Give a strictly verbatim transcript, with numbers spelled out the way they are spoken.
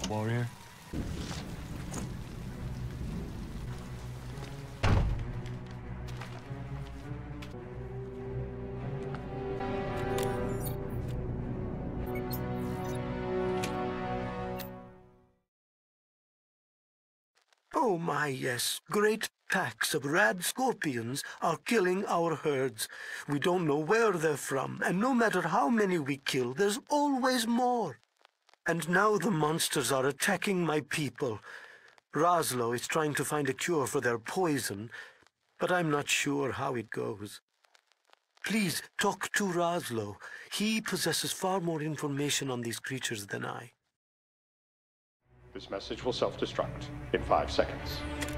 warrior. Oh my, yes. Great packs of rad scorpions are killing our herds. We don't know where they're from, and no matter how many we kill, there's always more. And now the monsters are attacking my people. Razlo is trying to find a cure for their poison, but I'm not sure how it goes. Please talk to Razlo. He possesses far more information on these creatures than I. This message will self-destruct in five seconds.